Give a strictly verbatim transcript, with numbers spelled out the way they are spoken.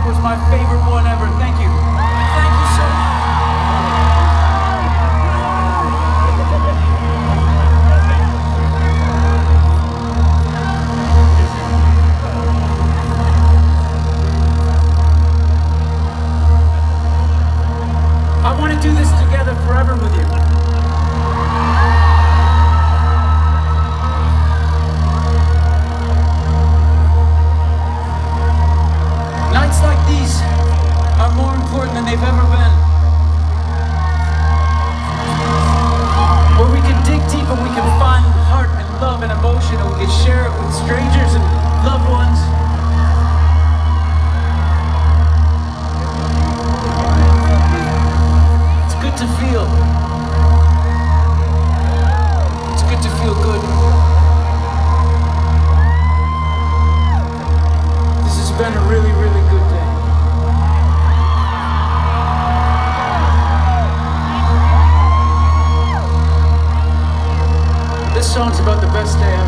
was my favorite one ever. Thank you. Thank you so much. I want to do this together forever with you. Nights like these are more important than they've ever been. Where we can dig deep and we can find heart and love and emotion, and we can share it with strangers and loved ones. It's good to feel. It's good to feel good. This has been a really, really good day. This song's about the best day ever.